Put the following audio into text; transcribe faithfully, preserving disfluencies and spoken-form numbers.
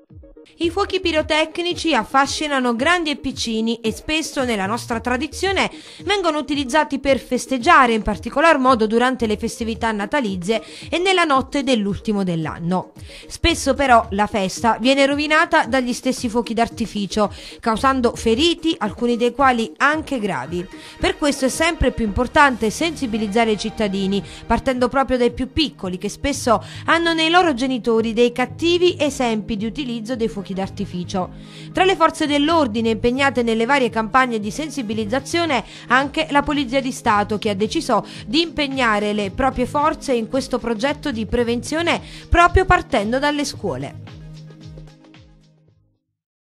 I fuochi pirotecnici affascinano grandi e piccini e spesso nella nostra tradizione vengono utilizzati per festeggiare, in particolar modo durante le festività natalizie e nella notte dell'ultimo dell'anno. Spesso però la festa viene rovinata dagli stessi fuochi d'artificio, causando feriti, alcuni dei quali anche gravi. Per questo è sempre più importante sensibilizzare i cittadini, partendo proprio dai più piccoli, che spesso hanno nei loro genitori dei cattivi esempi di utilizzo dei fuochi d'artificio. Tra le forze dell'ordine impegnate nelle varie campagne di sensibilizzazione anche la Polizia di Stato, che ha deciso di impegnare le proprie forze in questo progetto di prevenzione proprio partendo dalle scuole.